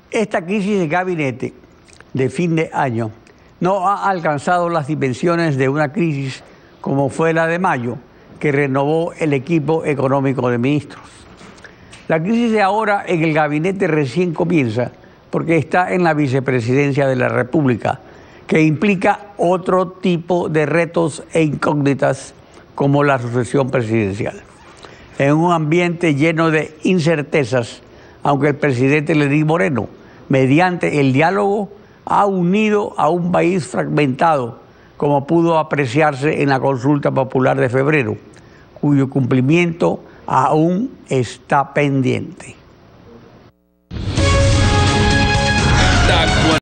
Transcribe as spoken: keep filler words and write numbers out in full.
Esta crisis de gabinete de fin de año no ha alcanzado las dimensiones de una crisis como fue la de mayo, que renovó el equipo económico de ministros. La crisis de ahora en el gabinete recién comienza porque está en la vicepresidencia de la República, que implica otro tipo de retos e incógnitas como la sucesión presidencial. En un ambiente lleno de incertezas, aunque el presidente Lenín Moreno, mediante el diálogo, ha unido a un país fragmentado, como pudo apreciarse en la consulta popular de febrero, cuyo cumplimiento aún está pendiente.